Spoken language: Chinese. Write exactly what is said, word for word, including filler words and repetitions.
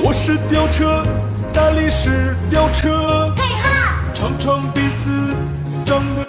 我是吊车，大力士吊车， 嘿哈！ 长长鼻子长得